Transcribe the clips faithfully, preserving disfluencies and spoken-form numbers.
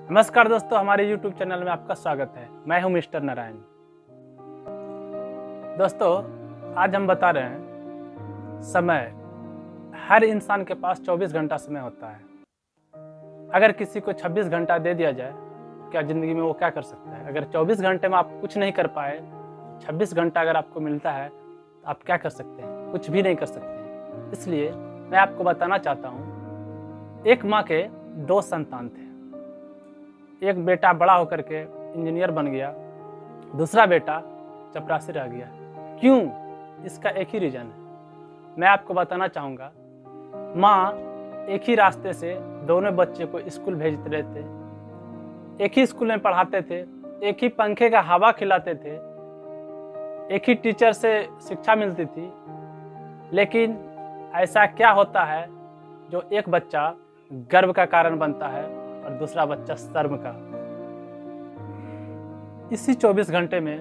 नमस्कार दोस्तों, हमारे यूट्यूब चैनल में आपका स्वागत है। मैं हूं मिस्टर नारायण। दोस्तों, आज हम बता रहे हैं समय। हर इंसान के पास चौबीस घंटा समय होता है। अगर किसी को छब्बीस घंटा दे दिया जाए, क्या ज़िंदगी में वो क्या कर सकता है? अगर चौबीस घंटे में आप कुछ नहीं कर पाए, छब्बीस घंटा अगर आपको मिलता है तो आप क्या कर सकते हैं? कुछ भी नहीं कर सकते हैं। इसलिए मैं आपको बताना चाहता हूँ, एक माँ के दो संतान थे। एक बेटा बड़ा होकर के इंजीनियर बन गया, दूसरा बेटा चपरासी रह गया। क्यों? इसका एक ही रीज़न है। मैं आपको बताना चाहूँगा। माँ एक ही रास्ते से दोनों बच्चे को स्कूल भेजते रहते, एक ही स्कूल में पढ़ाते थे, एक ही पंखे का हवा खिलाते थे, एक ही टीचर से शिक्षा मिलती थी। लेकिन ऐसा क्या होता है जो एक बच्चा गर्व का कारण बनता है और दूसरा बच्चा शर्म का? इसी चौबीस घंटे में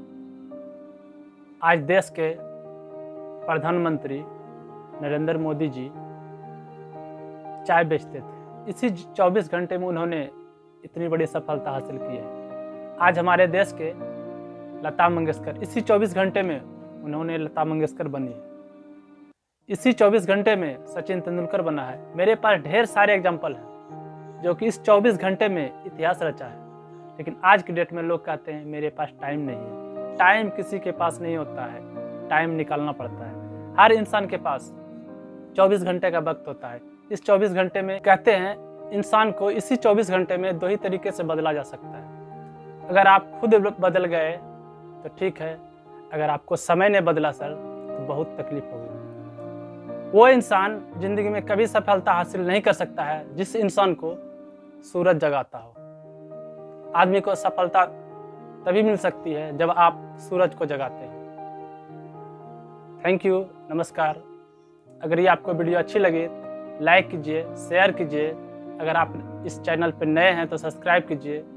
आज देश के प्रधानमंत्री नरेंद्र मोदी जी चाय बेचते थे। इसी चौबीस घंटे में उन्होंने इतनी बड़ी सफलता हासिल की है। आज हमारे देश के लता मंगेशकर, इसी चौबीस घंटे में उन्होंने लता मंगेशकर बनी है। इसी चौबीस घंटे में सचिन तेंदुलकर बना है। मेरे पास ढेर सारे एग्जाम्पल हैं जो कि इस चौबीस घंटे में इतिहास रचा है। लेकिन आज की डेट में लोग कहते हैं मेरे पास टाइम नहीं है। टाइम किसी के पास नहीं होता है, टाइम निकालना पड़ता है। हर इंसान के पास चौबीस घंटे का वक्त होता है। इस चौबीस घंटे में कहते हैं इंसान को इसी चौबीस घंटे में दो ही तरीके से बदला जा सकता है। अगर आप खुद बदल गए तो ठीक है, अगर आपको समय ने बदला सर तो बहुत तकलीफ होगी। वो इंसान जिंदगी में कभी सफलता हासिल नहीं कर सकता है जिस इंसान को सूरज जगाता हो। आदमी को सफलता तभी मिल सकती है जब आप सूरज को जगाते हैं। थैंक यू, नमस्कार। अगर ये आपको वीडियो अच्छी लगी, लाइक कीजिए, शेयर कीजिए। अगर आप इस चैनल पर नए हैं तो सब्सक्राइब कीजिए।